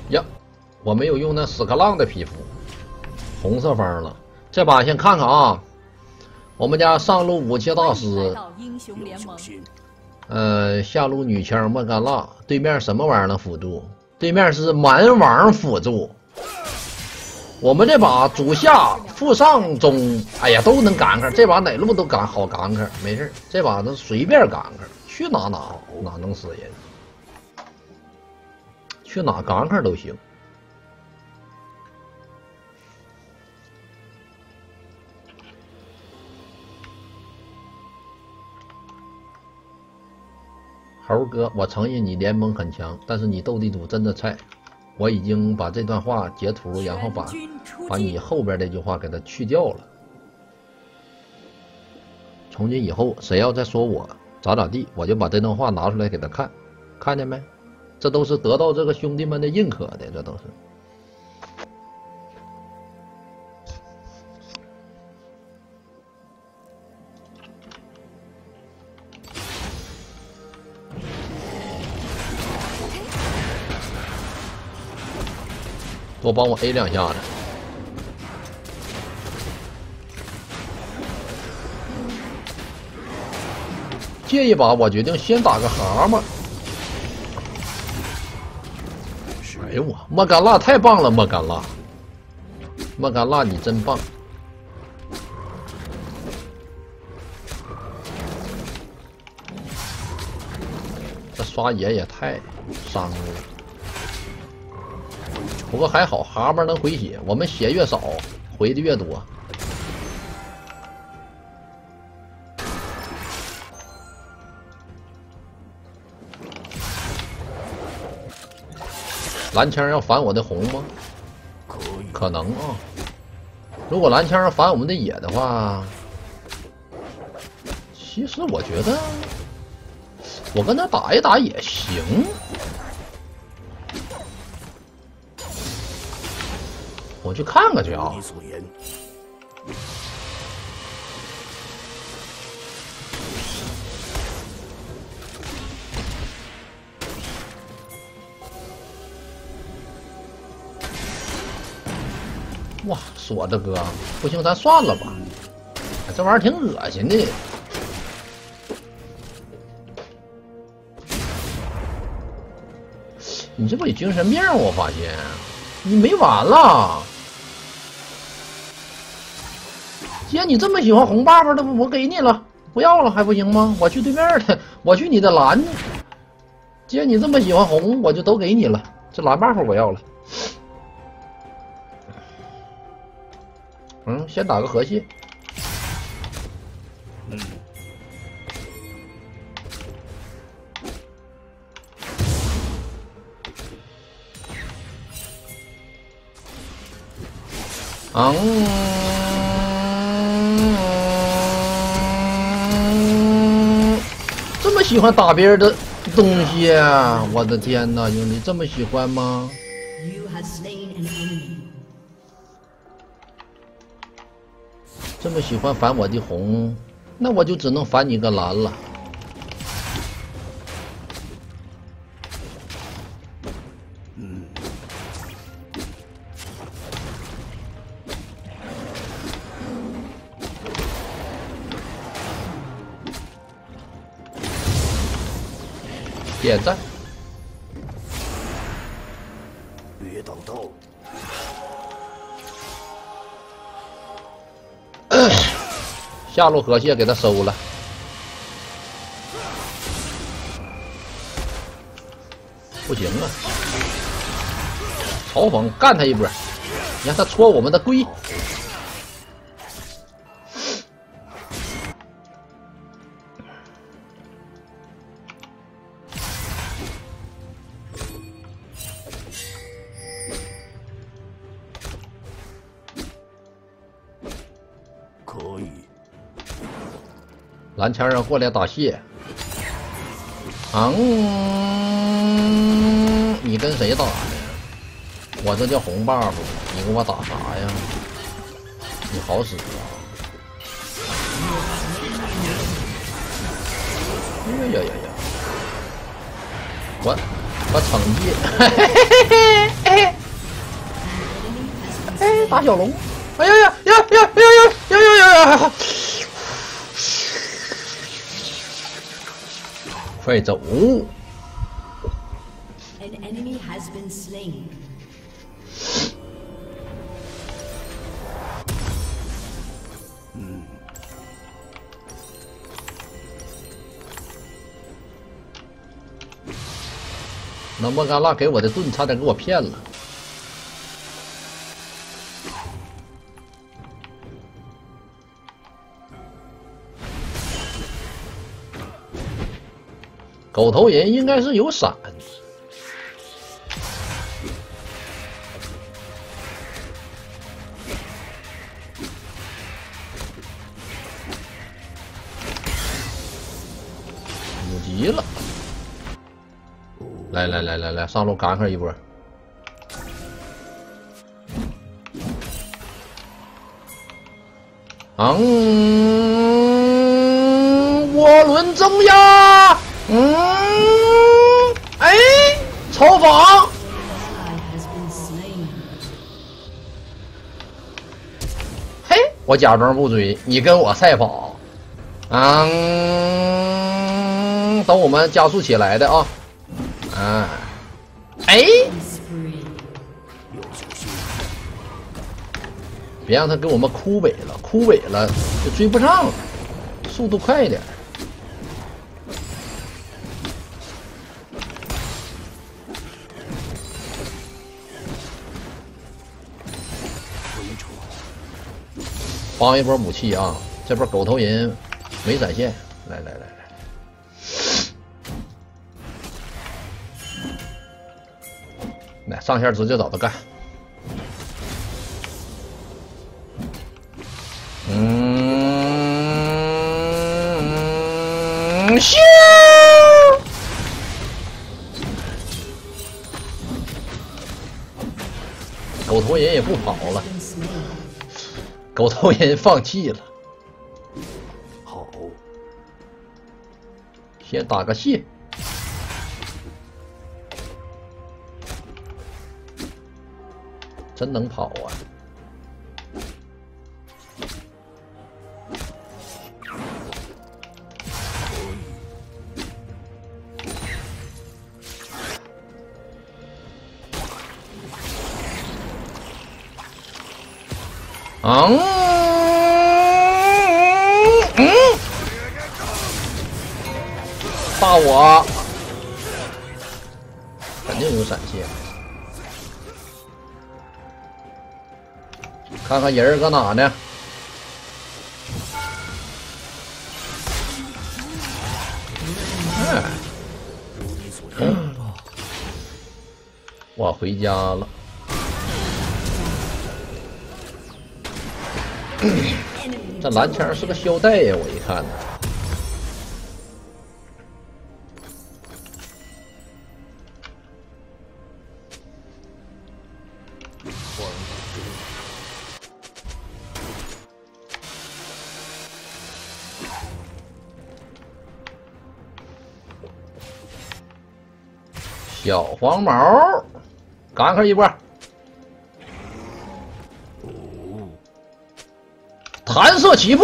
呀，我没有用那屎壳郎的皮肤，红色方了。这把先看看啊，我们家上路武器大师，下路女枪莫甘娜，对面什么玩意儿的辅助？对面是蛮王辅助。我们这把主下副上中，哎呀都能干开，这把哪路都好干开，没事，这把都随便干开，去哪能死人，去哪干开都行。猴哥，我承认你联盟很强，但是你斗地主真的菜。我已经把这段话截图，然后把你后边这句话给它去掉了。从今以后，谁要再说我咋地，我就把这段话拿出来给他看，看见没？这都是得到这个兄弟们的认可的，这都是。多帮我 A 两下子。这一把我决定先打个蛤蟆。哎呦我，莫甘娜太棒了，莫甘娜，莫甘娜你真棒。这刷野也太伤了。不过还好，蛤蟆能回血，我们血越少，回的越多。蓝枪要反我的红吗？可能啊。如果蓝枪要反我们的野的话，其实我觉得我跟他打一打也行。我去看看去啊！哇，锁着哥，不行，咱算了吧。这玩意儿挺恶心的。你这不有精神病？我发现你没完了。既然你这么喜欢红 buff 的，我给你了，不要了还不行吗？我去对面的，我去你的蓝。既然你这么喜欢红，我就都给你了。这蓝 buff 我要了。先打个河蟹。这么喜欢打别人的东西啊！我的天哪，兄弟，这么喜欢吗？这么喜欢反我的红，那我就只能反你个蓝了。点赞。 别挡道。 下路河蟹给他收了。不行啊！嘲讽干他一波，你看他戳我们的龟。 可以。 蓝枪要过来打蟹。你跟谁打的？我这叫红 buff， 你跟我打啥呀？你好使啊！呀呀呀呀！我惩戒， 打小龙！哎呀呀呀呀呀呀呀呀！快走！ An enemy has been slain. 那莫甘娜给我的盾差点给我骗了。狗头人应该是有闪。五级了。 来，上路干克一波。涡轮增压，哎，超防。嘿，我假装不追，你跟我赛跑。等我们加速起来的啊。 啊，哎，别让他给我们枯萎了，枯萎了就追不上了，速度快一点。帮一波武器啊！这波狗头人没闪现，来。 来，上线直接找他干。咻！狗头人也不跑了，狗头人放弃了。 好， 先打个谢。 真能跑啊！大我肯定有闪现。 看看人搁哪呢？我回家了。这蓝枪是个腰带呀，我一看呢。小黄毛，赶快一波！弹射起步，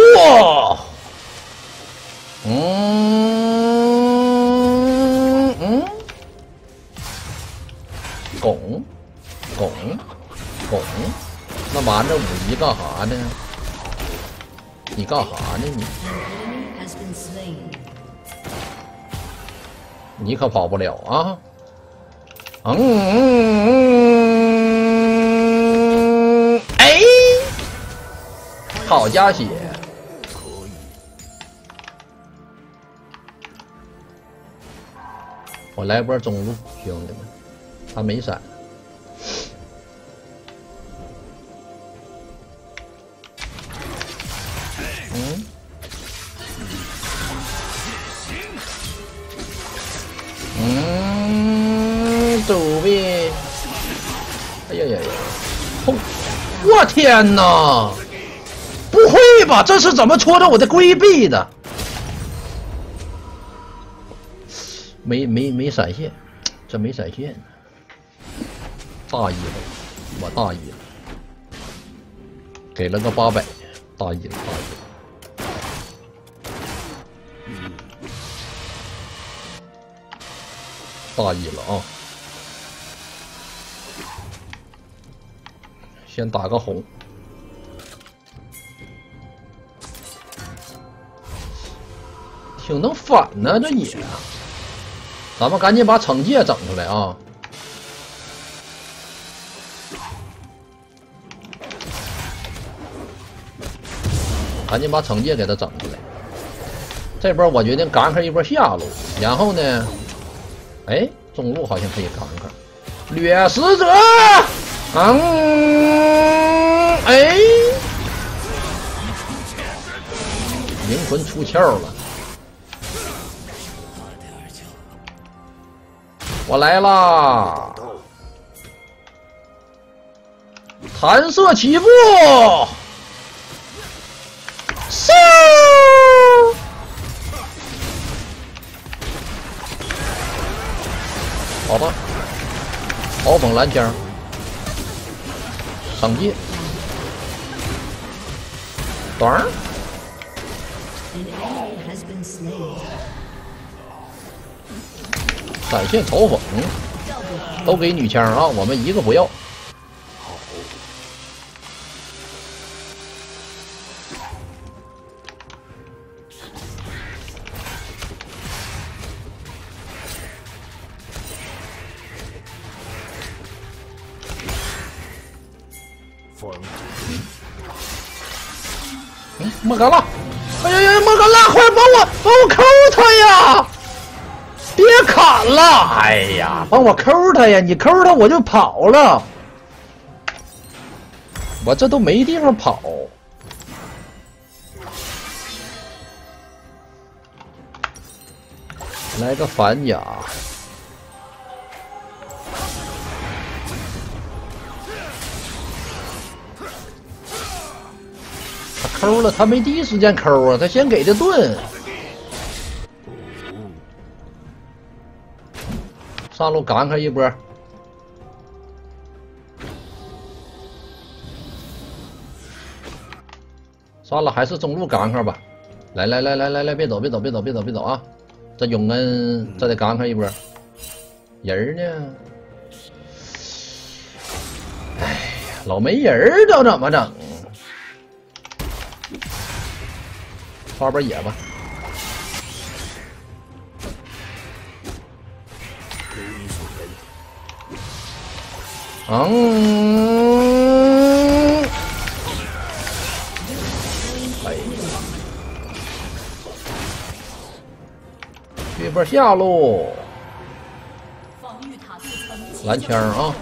拱，那完这五级干啥呢？你干啥呢你？你可跑不了啊！哎，好加血！我来波中路，兄弟们，他没闪。走呗！哎呀！我天哪！不会吧？这是怎么戳着我的龟臂的？没闪现，这没闪现，大意了，我大意了。 给了个800，大意了，大意了啊！先打个红，挺能反呢，这也。咱们赶紧把惩戒整出来啊！赶紧把惩戒给他整出来。这波我决定赶上一波下路，然后呢，哎，中路好像可以赶上。掠食者，哎，灵魂出窍了。我来啦！弹射起步，嗖！好吧，嘲讽蓝枪，惩戒，短儿。闪现嘲讽，都给女枪啊！我们一个不要。莫甘娜，哎呀呀，莫甘娜，快帮我扣他呀！别砍了！哎呀，帮我扣他呀！你扣他我就跑了，我这都没地方跑。来个反甲，他扣了，他没第一时间扣啊，他先给的盾。上路赶开一波，算了，还是中路赶开吧。来，别走啊！这永恩这得赶开一波。人呢？哎呀，老没人这怎么整？花边野吧。哎，这波下路，蓝枪啊！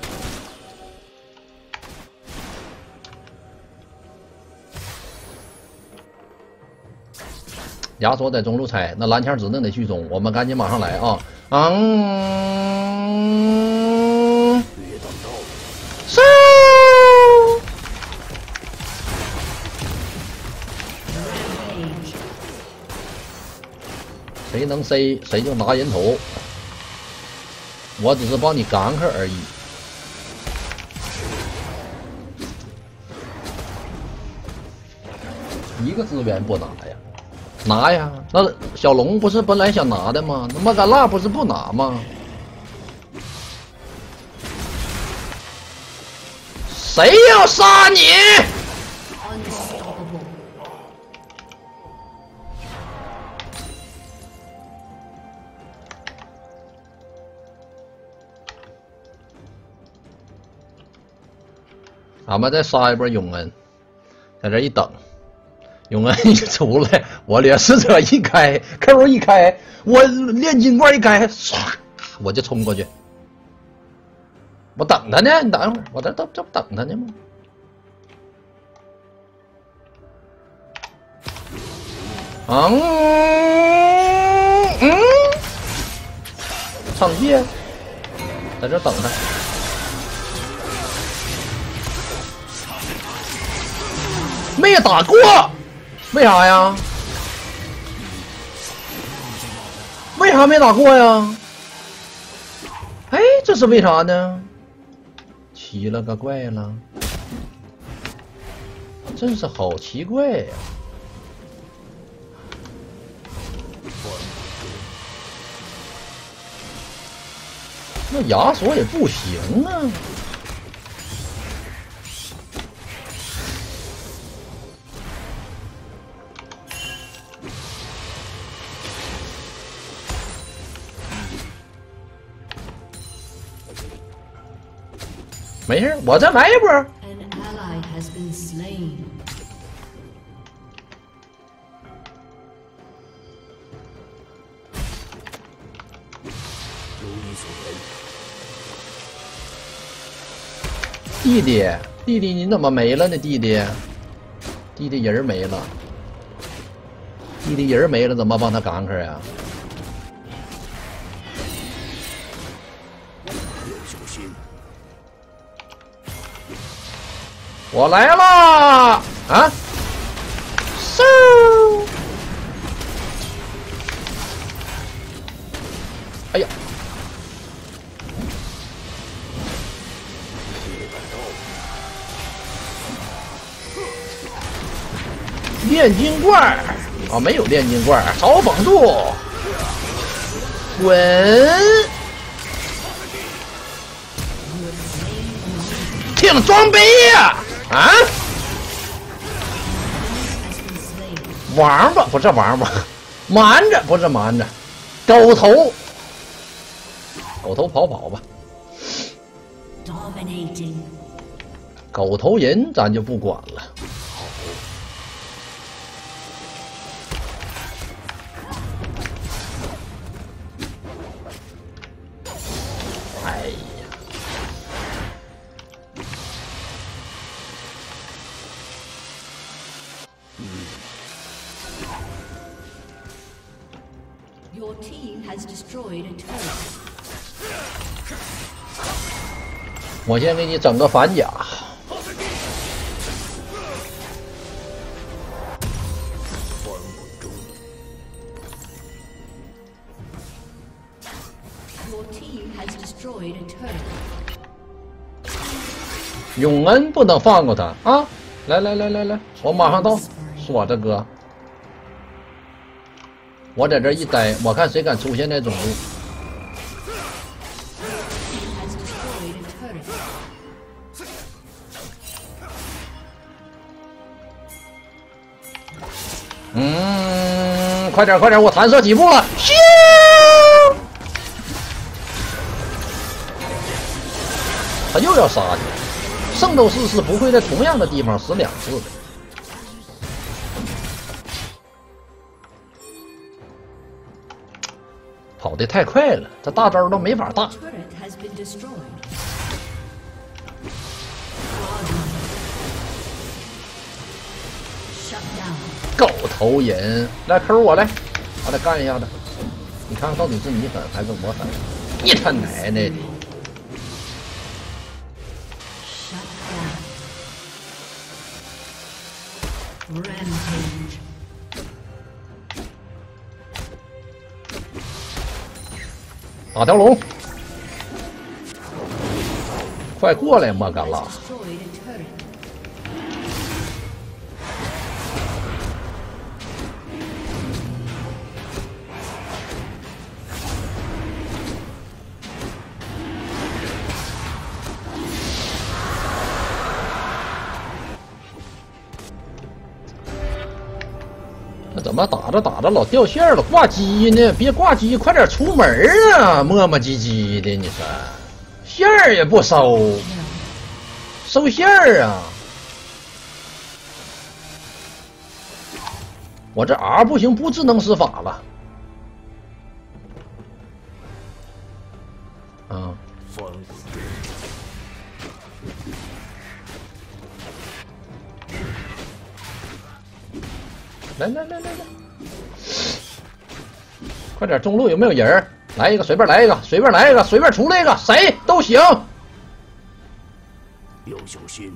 亚索在中路拆，那蓝枪指定得去中，我们赶紧马上来啊！嗖！谁能 C 谁就拿人头，我只是帮你赶开而已。一个资源不拿呀？拿呀！那小龙不是本来想拿的吗？那莫甘娜不是不拿吗？谁要杀你？咱们再杀一波永恩，在这一等，永恩一出来，我掠食者一开 ，Q 一开，我炼金罐一开，唰，我就冲过去。我等他呢，你等一会儿，我这不等他呢吗？惩戒，在这等他。没打过，为啥呀？为啥没打过呀？哎，这是为啥呢？奇了个怪了！ 真是好奇怪呀、那亚索也不行啊。没事，我再来一波。 An ally has been slain. 如你所言， 弟弟，弟弟，你怎么没了呢？弟弟，弟弟人没了，弟弟人没了，怎么帮他赶克呀？ 要小心。 我来啦！啊！嗖！哎呀！炼金罐啊，没有炼金罐，少风度，滚！挺装备呀！啊！王八不是王八，瞒着不是瞒着，狗头，狗头跑吧。 Dominating. 狗头人咱就不管了。哎呀！ Your team has destroyed a turret. 我先给你整个反甲。 风梦中， Your team has destroyed a turret. 永恩不能放过他啊！来，我马上到，锁着哥。我在这一待，我看谁敢出现在中路。 Has destroyed a turret. 快点，我弹射几步了，咻！他又要杀你，圣斗士是不会在同样的地方死2次的。跑得太快了，这大招都没法大。 Turret has been destroyed. Shut down. 狗头人，来抠我来，把他干一下子。你看看到底是你狠还是我狠？你他奶奶的！ Shut down. Rampage. 打条龙，快过来，莫甘拉！ Destroyed a turret. 那怎么打着老掉线了？挂机呢？别挂机，快点出门啊！磨磨唧唧的，你说线儿也不收，收线儿啊！我这 R 不行，不智能施法了。啊！ 风梦中， 来，快点！中路有没有人儿？来一个，随便来一个，随便出来一个，谁都行。 要小心。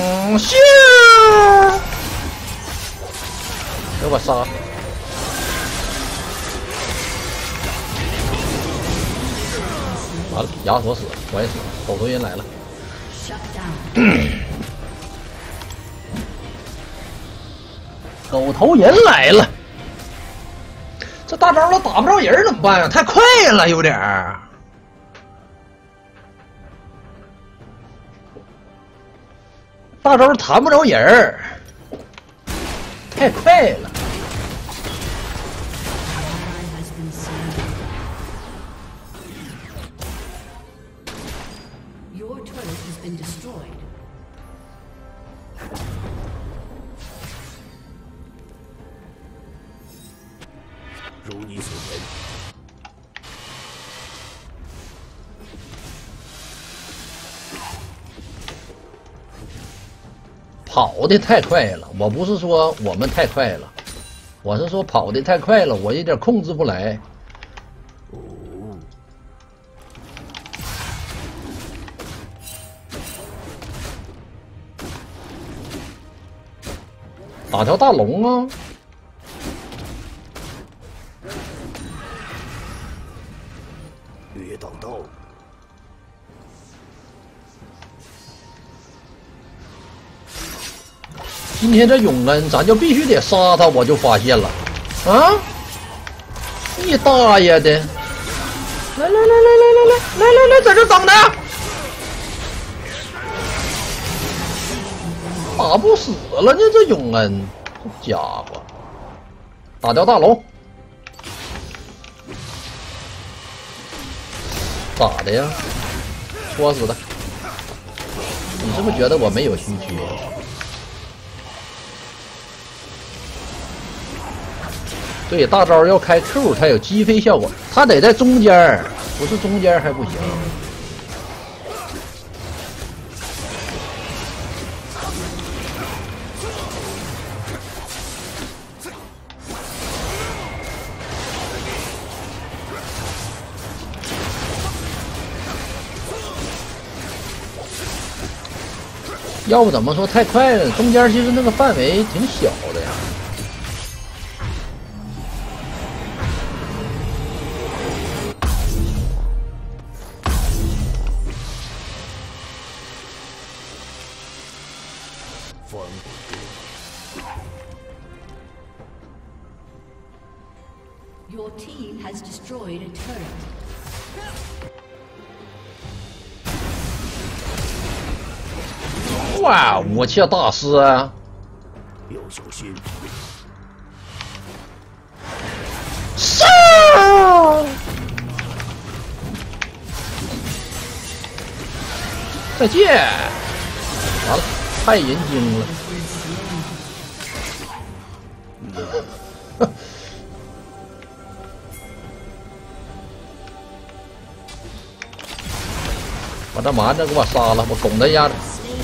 咻！给我杀！ 完了，亚索死了，我也死了，狗头人来了。 Shut down. 狗头人来了，这大招都打不着人怎么办呀？太快了，有点儿。大招弹不着人儿，太快了。 Ally has been slain. Your turret has been destroyed. 如你所言， 跑的太快了，我不是说我们太快了，我是说跑的太快了，我有点控制不来。打条大龙啊！ 掠到刀， 今天这永恩，咱就必须得杀他，我就发现了，啊！你大爷的！来，在这等他！打不死了呢，这永恩，这家伙！打掉大龙，咋的呀？戳死他！你是不是觉得我没有虚缺？ 对，大招要开 Q 才有击飞效果，他得在中间儿，不是中间还不行。要不怎么说太快了？中间其实那个范围挺小的呀。 防不住。 Your team has destroyed a turret. 哇，武器大师啊！ 要小心， 上！再见！完了，太人精了。把这蛮子给我杀了，我拱他一下子。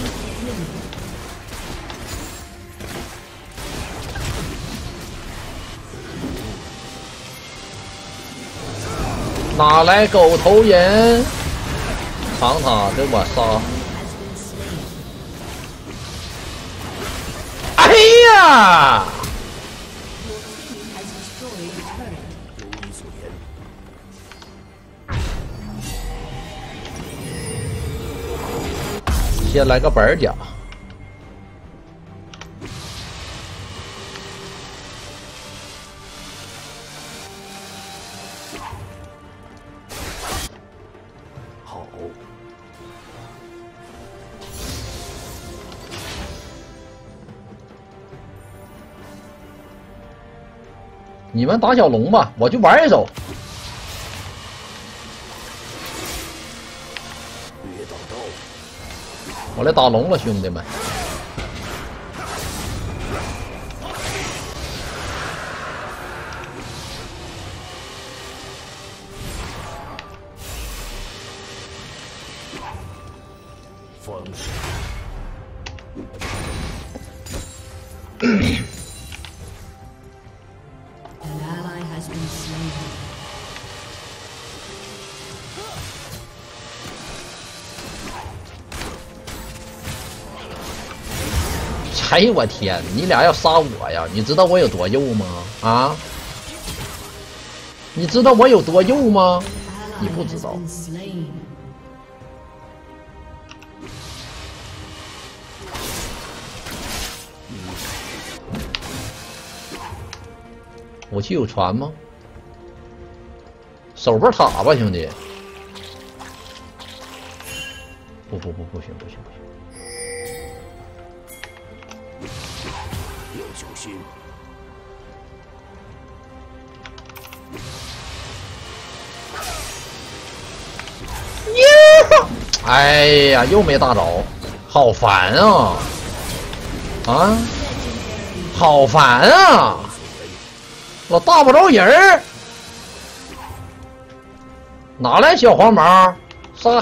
哪来狗头人？长塔给我杀！哎呀！ Has destroyed a turret. 如你所言， 先来个本甲。 好， 你们打小龙吧，我就玩一手。 掠到刀， 我来打龙了，兄弟们！ 防不住。 An ally has been slain. 哎呦我天！你俩要杀我呀？你知道我有多肉吗？啊？你知道我有多肉吗？ Ally 你不知道。武器有传吗？手边塔吧，兄弟。不行不行。 要小心。 哎呀，又没大招，好烦啊！啊，好烦啊！老大不着人儿，哪来小黄毛？杀！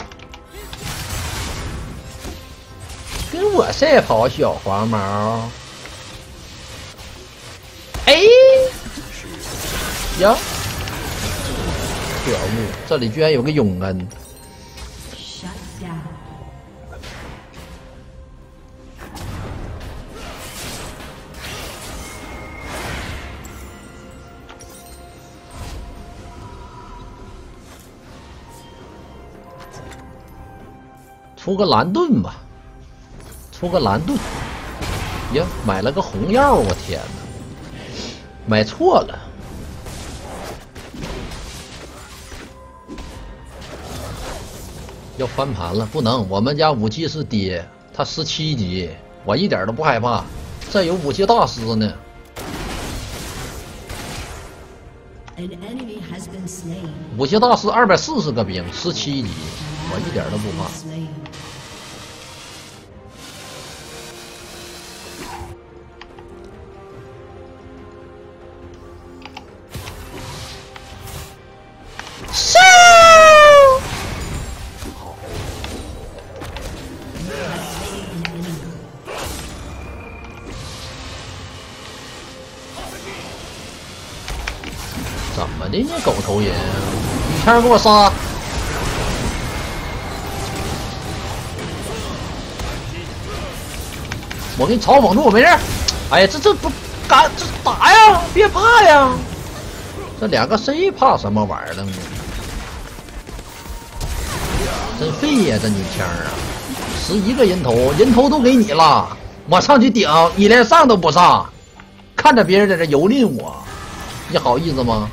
跟我赛跑，小黄毛。哎呀，可恶！这里居然有个永恩。出个蓝盾吧，出个蓝盾。呀，买了个红药，我天哪，买错了。要翻盘了，不能，我们家武器是爹，他17级，我一点都不害怕。这有武器大师呢。武器大师240个兵，17级，我一点都不怕。怎么的呢，狗头人？女枪给我杀！我给你嘲讽住，我没事。哎呀，这不敢，这打呀，别怕呀！这两个谁怕什么玩意儿呢？真废呀，这女枪啊！11个人头，人头都给你了，我上去顶，你连上都不上，看着别人在这蹂躏我，你好意思吗？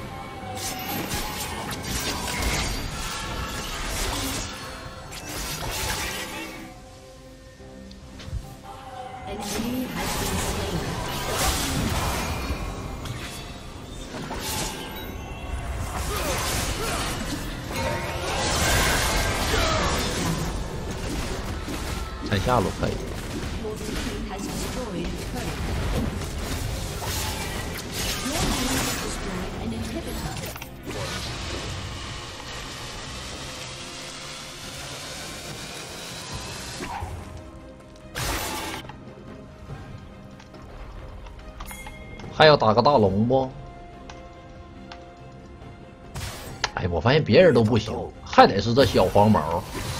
踩下路可以。还要打个大龙不？哎，我发现别人都不行，还得是这小黄毛。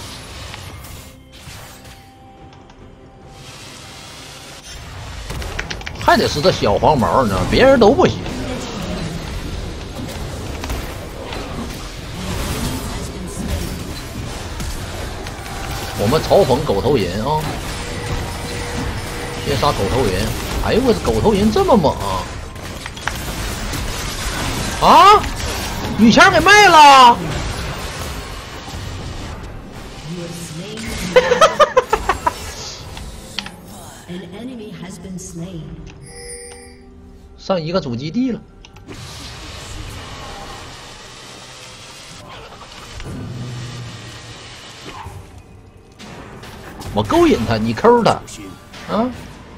还得是这小黄毛，你知道吗？别人都不行。我们嘲讽狗头人啊！别杀狗头人！哎呦我这狗头人这么猛啊！女枪给卖了！上一个主基地了。我勾引他，你抠他，啊！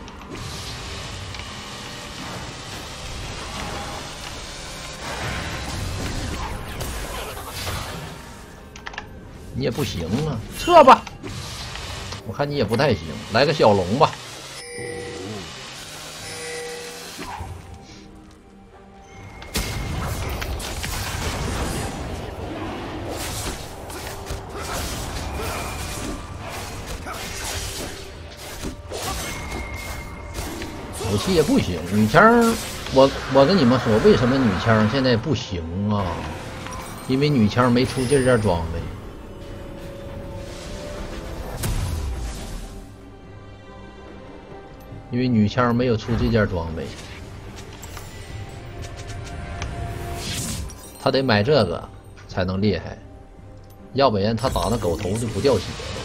你也不行啊，撤吧！我看你也不太行，来个小龙吧。武器也不行，女枪，我跟你们说，为什么女枪现在不行啊？ 因为女枪没出这件装备。因为女枪没有出这件装备，他得买这个才能厉害，要不然他打那狗头就不掉血了。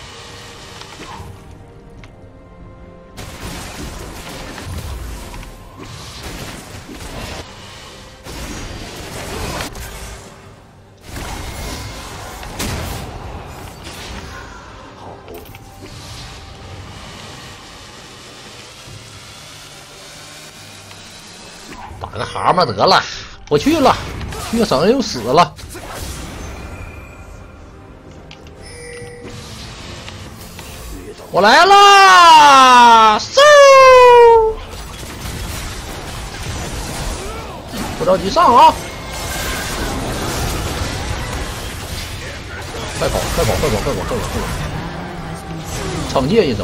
打个蛤蟆得了，不去了，去省又死了。我来啦！嗖！不着急上啊！快跑！快跑！快跑！快跑！快跑！快跑！惩戒一手，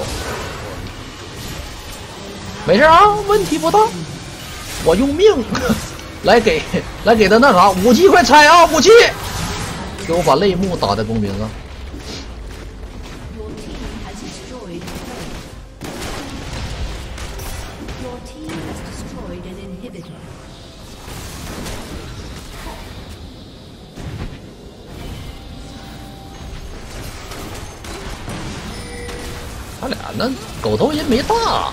没事啊，问题不大。我用命来给他那啥武器，快拆啊！武器，给我把泪目打在公屏上。他俩那狗头人没大。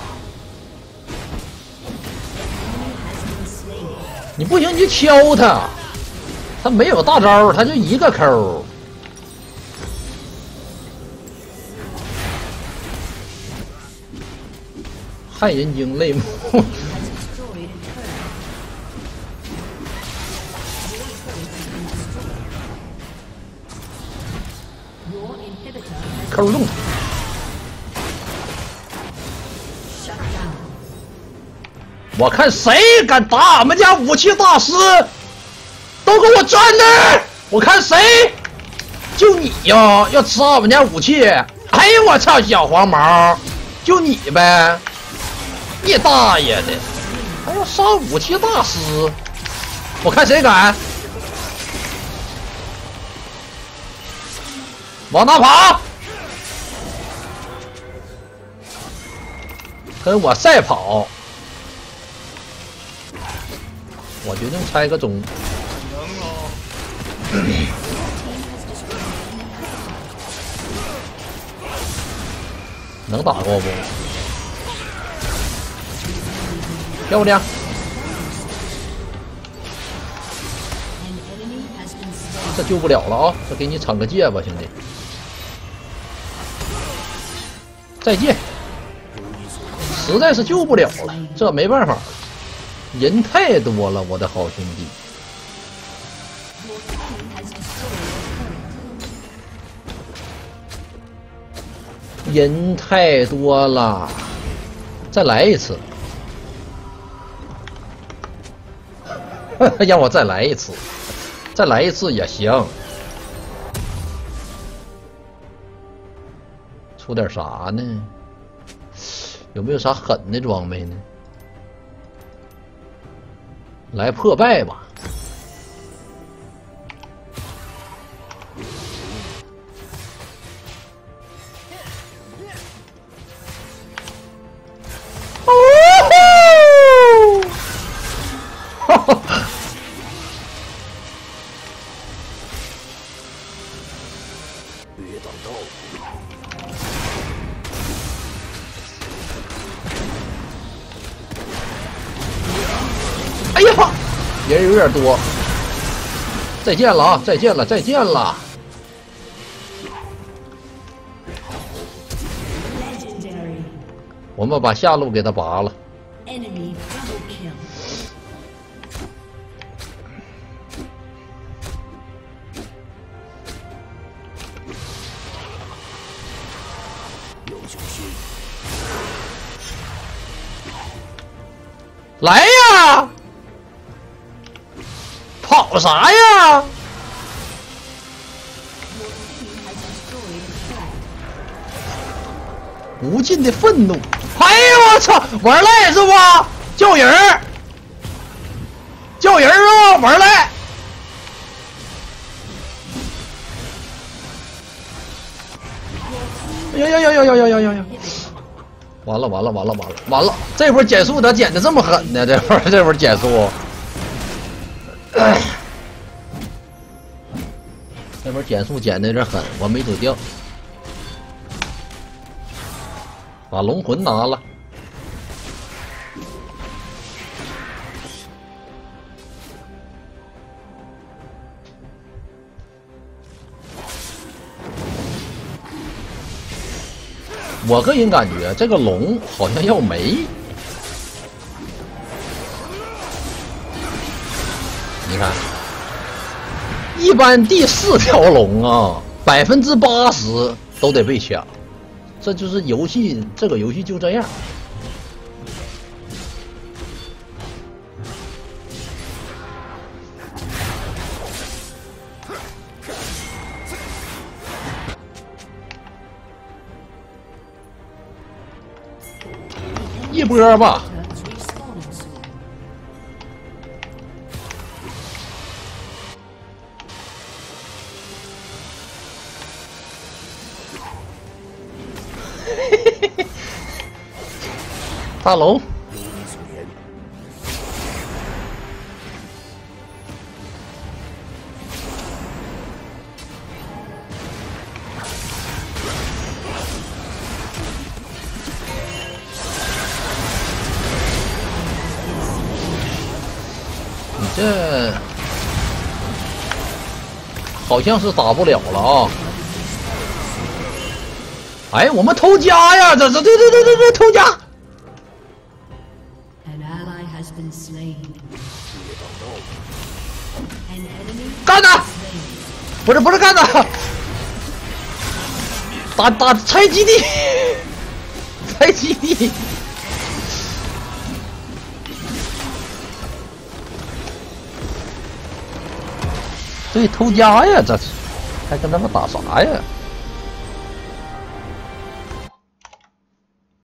你不行你就敲他，他没有大招，他就一个扣。害人精泪目。扣中他。我看谁敢打俺们家武器大师，都给我站那儿！我看谁，就你呀，要吃俺们家武器！哎呦我操，小黄毛，就你呗！你大爷的，还要杀武器大师！我看谁敢！往哪跑？跟我赛跑！我决定拆个中。能打过不？漂亮！这救不了了啊！这给你惩个戒吧，兄弟。再见。实在是救不了了，这没办法。人太多了，我的好兄弟。人太多了，再来一次。让我再来一次，再来一次也行。出点啥呢？有没有啥狠的装备呢？来破败吧！哦吼！哈哈！ 别挡道！ 哎呀，人有点多。再见了啊！再见了！再见了！我们把下路给他拔了。来呀！跑啥呀？无尽的愤怒！哎呦我操！玩赖是吧？叫人儿！叫人儿啊！玩赖！ 呀呀呀呀呀呀呀呀！完了完了完了完了完了！这波减速咋减的这么狠呢？这波减速，这波减速减的有点狠，我没走掉，把龙魂拿了。我个人感觉这个龙好像要没，你看，一般第4条龙啊，80%都得被抢，这就是游戏，这个游戏就这样。一波吧， Turrets respawning soon. 大龙， 如你所言， 你这好像是打不了了啊！哎，我们偷家呀！这对，偷家！ An ally has been slain. An enemy 干他！ slain. 不是干他！打拆基地，拆基地！对，偷家呀！这是还跟他们打啥呀？